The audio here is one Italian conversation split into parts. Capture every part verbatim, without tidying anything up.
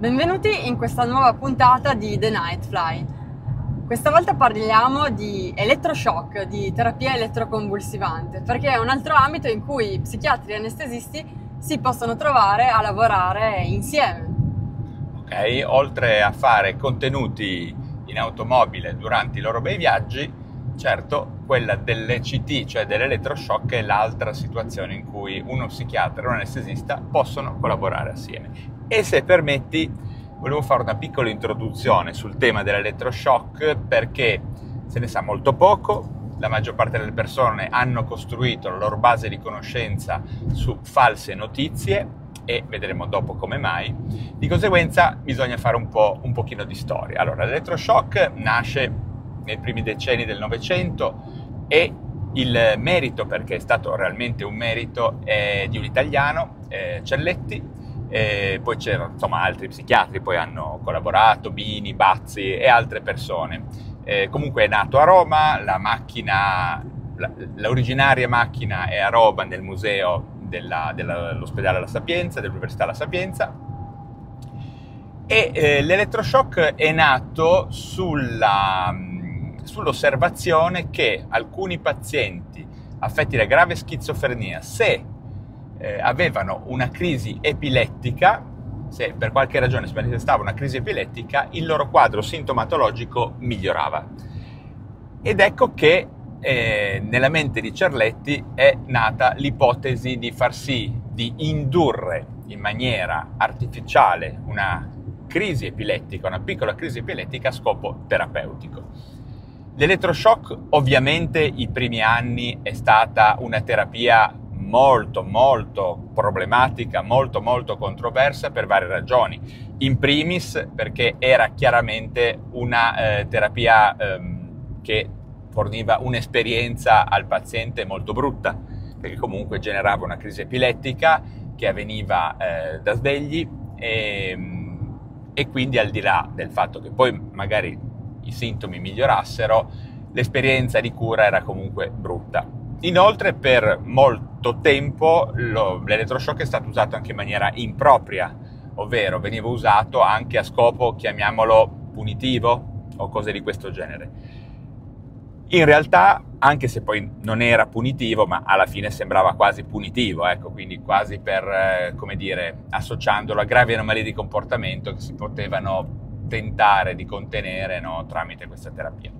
Benvenuti in questa nuova puntata di The Nightfly. Questa volta parliamo di elettroshock, di terapia elettroconvulsivante, perché è un altro ambito in cui psichiatri e anestesisti si possono trovare a lavorare insieme. Ok, oltre a fare contenuti in automobile durante i loro bei viaggi, certo, quella dell'E C T, cioè dell'elettroshock, è l'altra situazione in cui uno psichiatra e un anestesista possono collaborare assieme. E se permetti, volevo fare una piccola introduzione sul tema dell'elettroshock perché se ne sa molto poco, la maggior parte delle persone hanno costruito la loro base di conoscenza su false notizie e vedremo dopo come mai. Di conseguenza bisogna fare un po' un pochino di storia. Allora, l'elettroshock nasce nei primi decenni del Novecento e il merito, perché è stato realmente un merito, è di un italiano, eh, Celletti. E poi c'erano insomma altri psichiatri, poi hanno collaborato, Bini, Bazzi e altre persone. Eh, comunque è nato a Roma, la macchina, la, l'originaria macchina è a Roma nel museo della, dell'ospedale La Sapienza, dell'Università La Sapienza, e eh, l'elettroshock è nato sulla, sull'osservazione che alcuni pazienti affetti da grave schizofrenia, se Eh, avevano una crisi epilettica, se per qualche ragione si manifestava una crisi epilettica, il loro quadro sintomatologico migliorava. Ed ecco che eh, nella mente di Cerletti è nata l'ipotesi di far sì di indurre in maniera artificiale una crisi epilettica, una piccola crisi epilettica a scopo terapeutico. L'elettroshock ovviamente i primi anni è stata una terapia molto molto problematica, molto molto controversa per varie ragioni. In primis perché era chiaramente una eh, terapia ehm, che forniva un'esperienza al paziente molto brutta, perché comunque generava una crisi epilettica che avveniva eh, da svegli e, e quindi, al di là del fatto che poi magari i sintomi migliorassero, l'esperienza di cura era comunque brutta. Inoltre per molto tempo lo, l'elettroshock è stato usato anche in maniera impropria, ovvero veniva usato anche a scopo, chiamiamolo, punitivo o cose di questo genere. In realtà, anche se poi non era punitivo, ma alla fine sembrava quasi punitivo, ecco, quindi quasi per, eh, come dire, associandolo a gravi anomalie di comportamento che si potevano tentare di contenere, no, tramite questa terapia.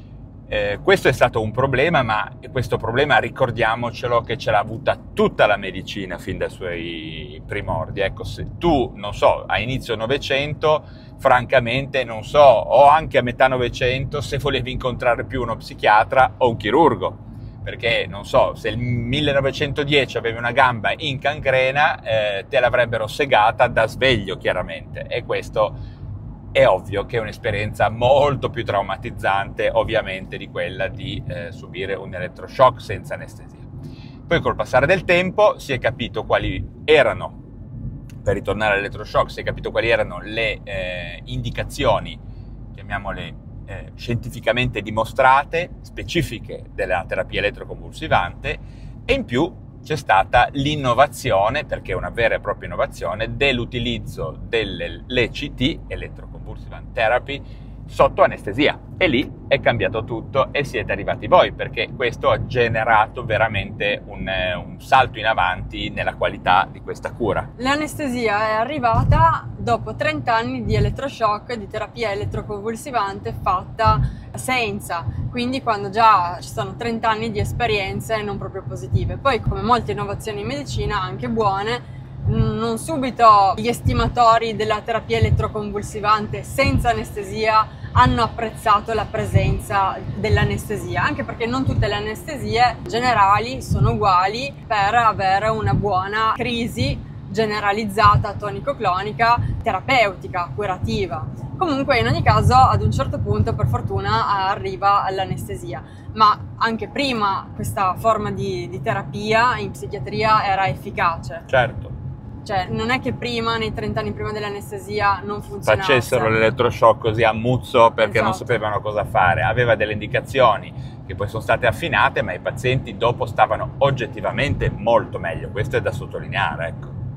Eh, questo è stato un problema, ma questo problema ricordiamocelo che ce l'ha avuta tutta la medicina fin dai suoi primordi. Ecco, se tu, non so, a inizio Novecento, francamente non so, o anche a metà Novecento, se volevi incontrare più uno psichiatra o un chirurgo, perché non so, se nel millenovecentodieci avevi una gamba in cancrena, eh, te l'avrebbero segata da sveglio chiaramente, e questo è ovvio che è un'esperienza molto più traumatizzante ovviamente di quella di eh, subire un elettroshock senza anestesia. Poi col passare del tempo si è capito quali erano, per ritornare all'elettroshock, si è capito quali erano le eh, indicazioni, chiamiamole eh, scientificamente dimostrate, specifiche della terapia elettroconvulsivante, e in più c'è stata l'innovazione, perché è una vera e propria innovazione, dell'utilizzo dell'E C T, Electroconvulsivant Therapy, sotto anestesia. E lì è cambiato tutto e siete arrivati voi, perché questo ha generato veramente un, un salto in avanti nella qualità di questa cura. L'anestesia è arrivata dopo trenta anni di elettroshock, di terapia elettroconvulsivante fatta senza, quindi quando già ci sono trenta anni di esperienze non proprio positive. Poi, come molte innovazioni in medicina, anche buone, non subito gli estimatori della terapia elettroconvulsivante senza anestesia hanno apprezzato la presenza dell'anestesia, anche perché non tutte le anestesie generali sono uguali per avere una buona crisi generalizzata tonico-clonica, terapeutica, curativa. Comunque, in ogni caso, ad un certo punto, per fortuna, arriva all'anestesia. Ma anche prima questa forma di, di terapia in psichiatria era efficace. Certo. Cioè, non è che prima, nei trenta anni prima dell'anestesia, non funzionasse. Facessero l'elettroshock così a muzzo perché esatto. non sapevano cosa fare. Aveva delle indicazioni che poi sono state affinate, ma i pazienti dopo stavano oggettivamente molto meglio. Questo è da sottolineare, ecco.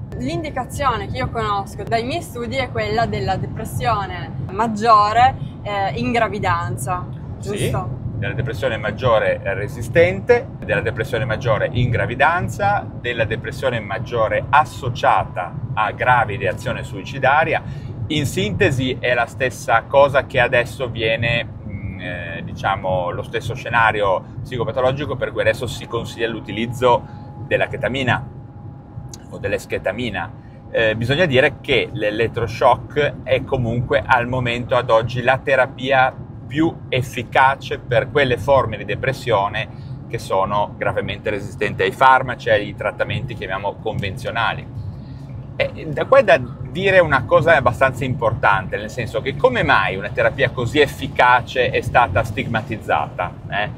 L'indicazione che io conosco dai miei studi è quella della depressione maggiore eh, in gravidanza, giusto? Sì, della depressione maggiore resistente, della depressione maggiore in gravidanza, della depressione maggiore associata a gravi ideazione suicidaria. In sintesi è la stessa cosa che adesso viene, mh, eh, diciamo, lo stesso scenario psicopatologico per cui adesso si consiglia l'utilizzo della chetamina o dell'esketamina. Eh, bisogna dire che l'elettroshock è comunque al momento, ad oggi, la terapia più efficace per quelle forme di depressione che sono gravemente resistenti ai farmaci e ai trattamenti, chiamiamo, convenzionali. E da qua è da dire una cosa abbastanza importante, nel senso che come mai una terapia così efficace è stata stigmatizzata? Eh?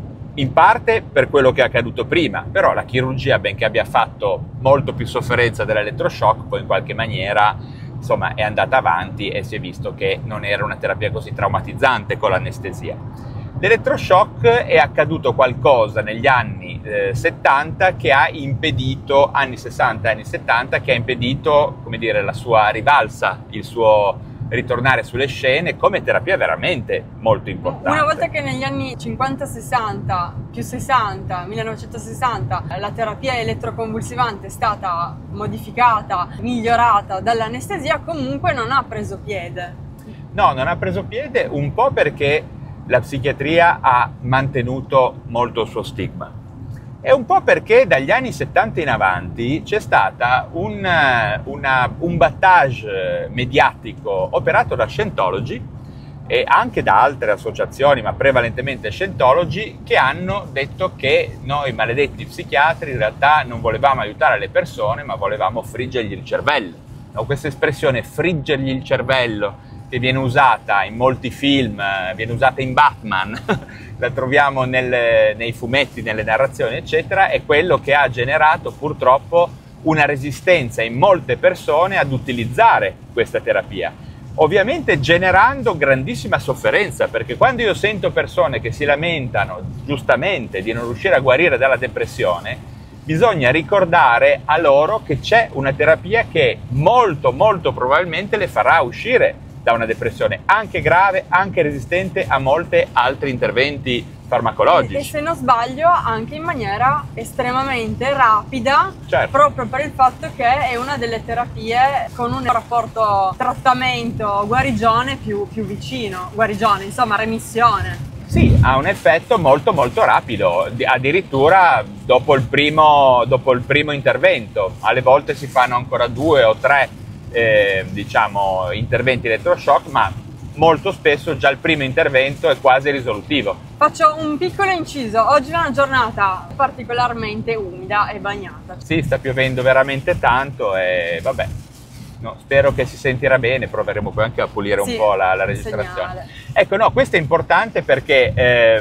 In parte per quello che è accaduto prima, però la chirurgia, benché abbia fatto molto più sofferenza dell'elettroshock, poi in qualche maniera insomma è andata avanti e si è visto che non era una terapia così traumatizzante con l'anestesia. L'elettroshock è accaduto qualcosa negli anni eh, settanta che ha impedito, anni sessanta e anni settanta, che ha impedito, come dire, la sua rivalsa, il suo ritornare sulle scene come terapia veramente molto importante. Una volta che negli anni cinquanta sessanta, più sessanta, millenovecentosessanta, la terapia elettroconvulsivante è stata modificata, migliorata dall'anestesia, comunque non ha preso piede. No, non ha preso piede, un po' perché la psichiatria ha mantenuto molto il suo stigma. E un po' perché dagli anni settanta in avanti c'è stata un, una, un battage mediatico operato da Scientology e anche da altre associazioni, ma prevalentemente Scientology, che hanno detto che noi maledetti psichiatri in realtà non volevamo aiutare le persone, ma volevamo friggergli il cervello. No, questa espressione friggergli il cervello, che viene usata in molti film, viene usata in Batman, la troviamo nel, nei fumetti, nelle narrazioni, eccetera, è quello che ha generato purtroppo una resistenza in molte persone ad utilizzare questa terapia. Ovviamente generando grandissima sofferenza, perché quando io sento persone che si lamentano giustamente di non riuscire a guarire dalla depressione, bisogna ricordare a loro che c'è una terapia che molto molto probabilmente le farà uscire da una depressione anche grave, anche resistente a molti altri interventi farmacologici. E se non sbaglio anche in maniera estremamente rapida, certo, proprio per il fatto che è una delle terapie con un rapporto trattamento-guarigione più, più vicino, guarigione, insomma remissione. Sì, ha un effetto molto molto rapido, addirittura dopo il primo, dopo il primo intervento. Alle volte si fanno ancora due o tre Eh, diciamo interventi elettroshock, ma molto spesso già il primo intervento è quasi risolutivo. Faccio un piccolo inciso, oggi è una giornata particolarmente umida e bagnata. Sì, sta piovendo veramente tanto e vabbè, no, spero che si sentirà bene, proveremo poi anche a pulire sì, un po' la, la registrazione. Segnale. Ecco, no, questo è importante perché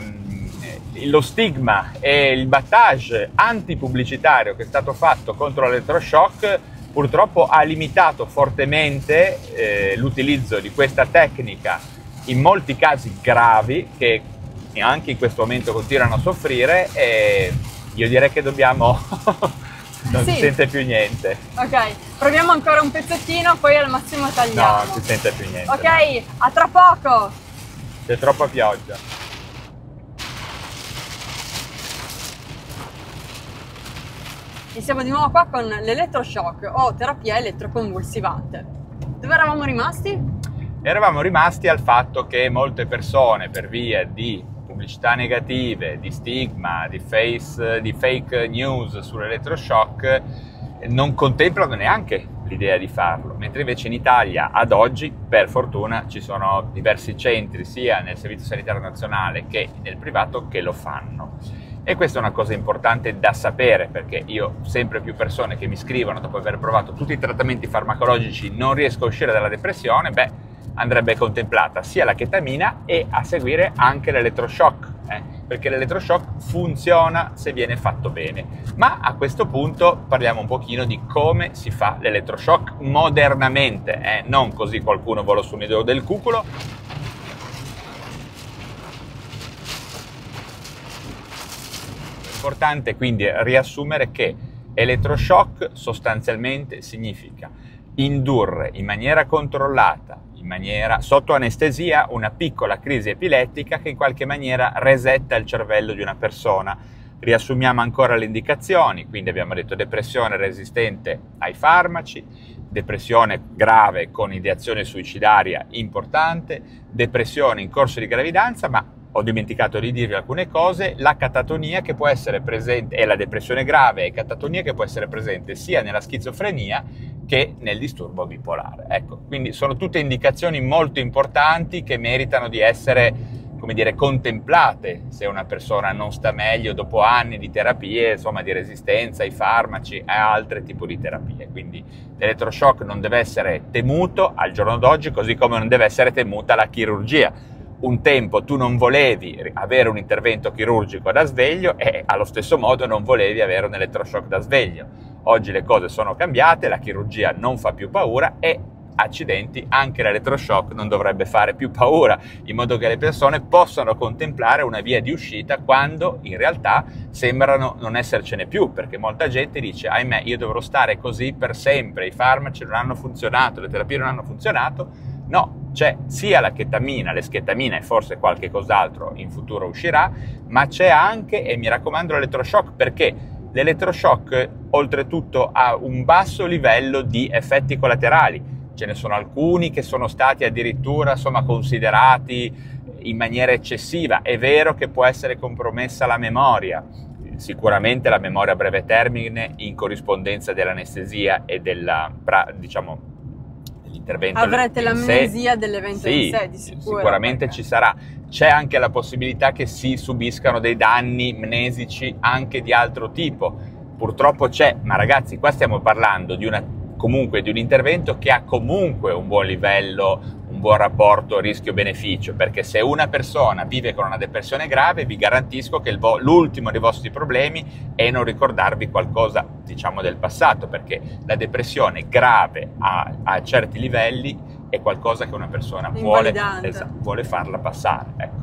ehm, lo stigma e il battage antipubblicitario che è stato fatto contro l'elettroshock purtroppo ha limitato fortemente eh, l'utilizzo di questa tecnica in molti casi gravi che anche in questo momento continuano a soffrire, e io direi che dobbiamo non sì. si sente più niente. Ok, proviamo ancora un pezzettino, poi al massimo tagliamo. No, non si sente più niente. Ok, no. A tra poco! C'è troppa pioggia. E siamo di nuovo qua con l'elettroshock o terapia elettroconvulsivante. Dove eravamo rimasti? Eravamo rimasti al fatto che molte persone, per via di pubblicità negative, di stigma, di, face, di fake news sull'elettroshock, non contemplano neanche l'idea di farlo, mentre invece in Italia ad oggi, per fortuna, ci sono diversi centri sia nel Servizio Sanitario Nazionale che nel privato che lo fanno. E questa è una cosa importante da sapere, perché io, sempre più persone che mi scrivono dopo aver provato tutti i trattamenti farmacologici, non riesco a uscire dalla depressione, beh, andrebbe contemplata sia la chetamina e a seguire anche l'elettroshock, eh? perché l'elettroshock funziona se viene fatto bene. Ma a questo punto parliamo un pochino di come si fa l'elettroshock modernamente, eh? non così qualcuno vola su un idolo del cuculo. Importante quindi riassumere che Elettroshock sostanzialmente significa indurre in maniera controllata, in maniera sotto anestesia, una piccola crisi epilettica che in qualche maniera resetta il cervello di una persona. Riassumiamo ancora le indicazioni, quindi abbiamo detto depressione resistente ai farmaci, depressione grave con ideazione suicidaria importante, depressione in corso di gravidanza, ma ho dimenticato di dirvi alcune cose, la catatonia che può essere presente, e la depressione grave e catatonia che può essere presente sia nella schizofrenia che nel disturbo bipolare. Ecco, quindi sono tutte indicazioni molto importanti che meritano di essere, come dire, contemplate se una persona non sta meglio dopo anni di terapie, insomma, di resistenza ai farmaci e a altri tipi di terapie. Quindi l'elettroshock non deve essere temuto al giorno d'oggi, così come non deve essere temuta la chirurgia. Un tempo tu non volevi avere un intervento chirurgico da sveglio e allo stesso modo non volevi avere un elettroshock da sveglio. Oggi le cose sono cambiate, la chirurgia non fa più paura e, accidenti, anche l'elettroshock non dovrebbe fare più paura, in modo che le persone possano contemplare una via di uscita quando in realtà sembrano non essercene più, perché molta gente dice ahimè io dovrò stare così per sempre, i farmaci non hanno funzionato, le terapie non hanno funzionato. No, c'è sia la chetamina, l'eschetamina e forse qualche cos'altro in futuro uscirà, ma c'è anche, e mi raccomando, l'elettroshock, perché l'elettroshock oltretutto ha un basso livello di effetti collaterali. Ce ne sono alcuni che sono stati addirittura, insomma, considerati in maniera eccessiva. È vero che può essere compromessa la memoria, sicuramente la memoria a breve termine in corrispondenza dell'anestesia e della, diciamo, dell'intervento. Avrete l'amnesia dell'evento sì, in sé, di sicuro. Sicuramente perché ci sarà. C'è anche la possibilità che si subiscano dei danni mnesici anche di altro tipo. Purtroppo c'è, ma ragazzi, qua stiamo parlando di una comunque di un intervento che ha comunque un buon livello, un buon rapporto rischio-beneficio, perché se una persona vive con una depressione grave vi garantisco che l'ultimo dei vostri problemi è non ricordarvi qualcosa, diciamo, del passato, perché la depressione grave a, a certi livelli è qualcosa che una persona vuole, esatto, vuole farla passare, ecco.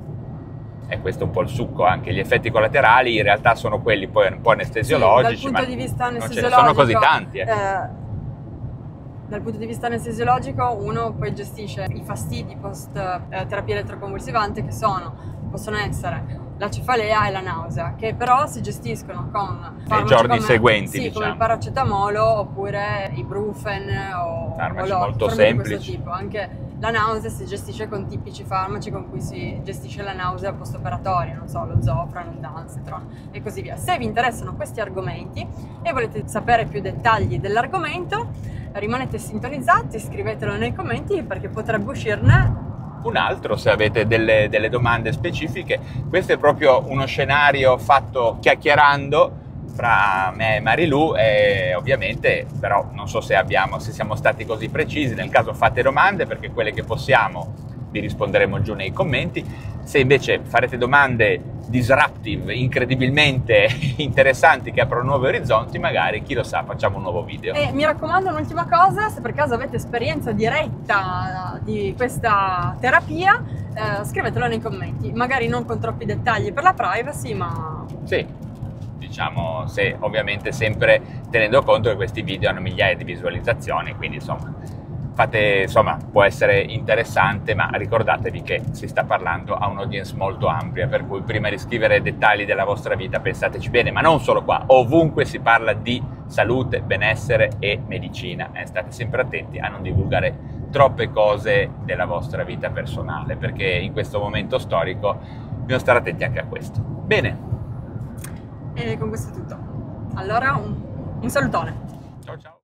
E questo è un po' il succo. Anche gli effetti collaterali in realtà sono quelli poi un po' anestesiologici, sì, dal punto ma di vista non ce ne anestesiologico, sono così tanti. Eh. Eh, dal punto di vista anestesiologico uno poi gestisce i fastidi post eh, terapia elettroconvulsivante, che sono, possono essere la cefalea e la nausea, che però si gestiscono con nei giorni come, seguenti, sì, diciamo, come il paracetamolo oppure i Brufen o, farmaci o molto di semplici. questo tipo. Anche la nausea si gestisce con tipici farmaci con cui si gestisce la nausea post-operatoria, non so, lo Zofran, il Dansetron e così via. Se vi interessano questi argomenti e volete sapere più dettagli dell'argomento, rimanete sintonizzati, scrivetelo nei commenti perché potrebbe uscirne un altro se avete delle, delle domande specifiche. Questo è proprio uno scenario fatto chiacchierando fra me e Marilu, e ovviamente però non so se abbiamo, se siamo stati così precisi. Nel caso fate domande, perché quelle che possiamo vi risponderemo giù nei commenti. Se invece farete domande disruptive, incredibilmente interessanti, che aprono nuovi orizzonti, magari, chi lo sa, facciamo un nuovo video. E mi raccomando un'ultima cosa: se per caso avete esperienza diretta di questa terapia, eh, scrivetelo nei commenti, magari non con troppi dettagli per la privacy, ma sì, diciamo, se ovviamente sempre tenendo conto che questi video hanno migliaia di visualizzazioni, quindi insomma fate, insomma, può essere interessante, ma ricordatevi che si sta parlando a un'audience molto ampia, per cui prima di scrivere dettagli della vostra vita pensateci bene, ma non solo qua, ovunque si parla di salute, benessere e medicina, e state sempre attenti a non divulgare troppe cose della vostra vita personale, perché in questo momento storico bisogna stare attenti anche a questo. Bene. E con questo è tutto. Allora un, un salutone. Ciao ciao.